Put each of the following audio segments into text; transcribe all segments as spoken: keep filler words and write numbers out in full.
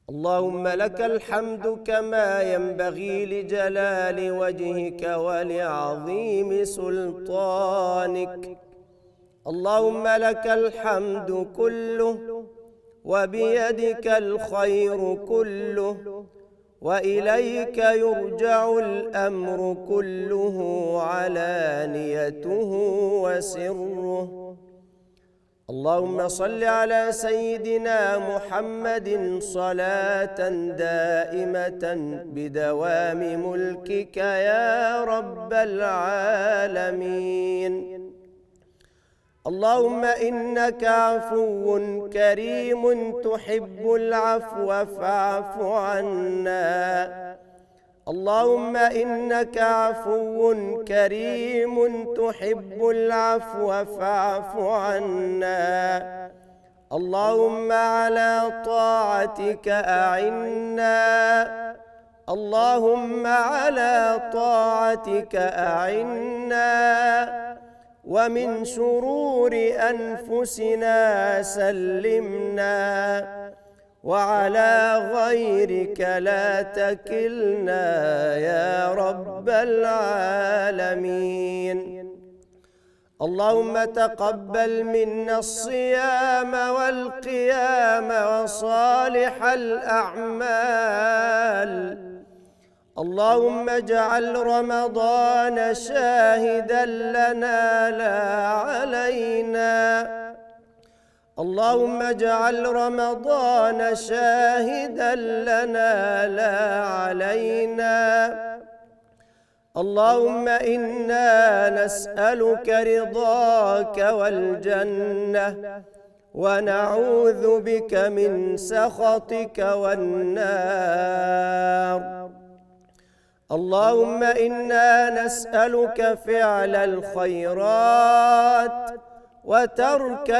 اللهم لك الحمد كما ينبغي لجلال وجهك ولعظيم سلطانك. اللهم لك الحمد كله وبيدك الخير كله وإليك يرجع الأمر كله علانيته وسره. اللهم صل على سيدنا محمد صلاة دائمة بدوام ملكك يا رب العالمين. اللهم إنك عفو كريم تحب العفو فاعف عنا. اللهم إنك عفو كريم تحب العفو فاعف عنا. اللهم على طاعتك أعنا. اللهم على طاعتك أعنا. ومن شرور أنفسنا سلمنا. وعلى غيرك لا تكلنا يا رب العالمين. اللهم تقبل منا الصيام والقيام وصالح الأعمال. اللهم اجعل رمضان شاهدا لنا لا علينا. اللهم اجعل رمضان شاهدا لنا لا علينا. اللهم إنا نسألك رضاك والجنة ونعوذ بك من سخطك والنار. اللهم إنا نسألك فعل الخيرات وترك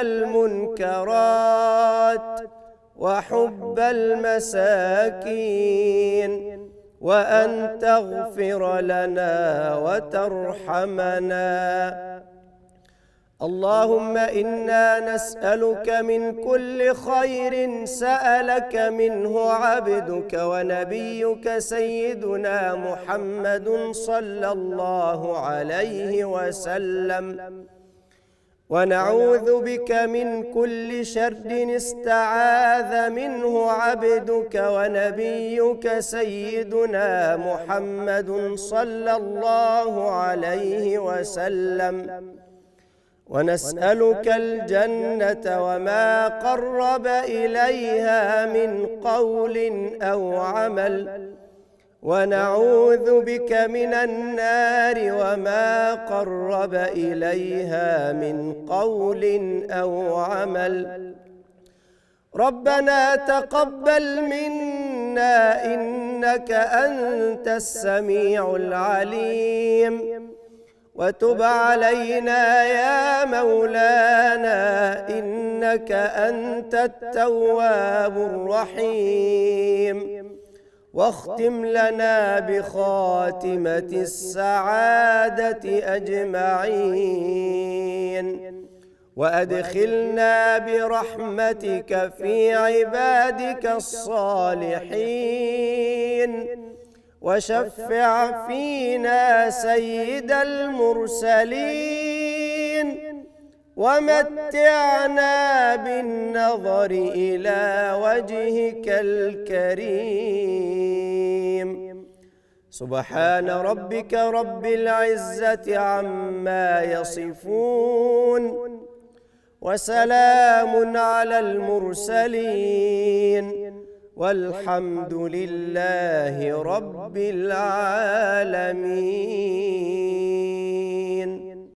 المنكرات وحب المساكين وأن تغفر لنا وترحمنا. اللهم إنا نسألك من كل خير سألك منه عبدك ونبيك سيدنا محمد صلى الله عليه وسلم، ونعوذ بك من كل شر استعاذ منه عبدك ونبيك سيدنا محمد صلى الله عليه وسلم، ونسألك الجنة وما قرب إليها من قول أو عمل، ونعوذ بك من النار وما قرب إليها من قول أو عمل. ربنا تقبل منا إنك أنت السميع العليم، وتب علينا يا مولانا إنك أنت التواب الرحيم. واختم لنا بخاتمة السعادة أجمعين، وأدخلنا برحمتك في عبادك الصالحين، وشفع فينا سيد المرسلين، ومتعنا بالنظر إلى وجهك الكريم. سبحان ربك رب العزة عما يصفون، وسلام على المرسلين، والحمد لله رب العالمين.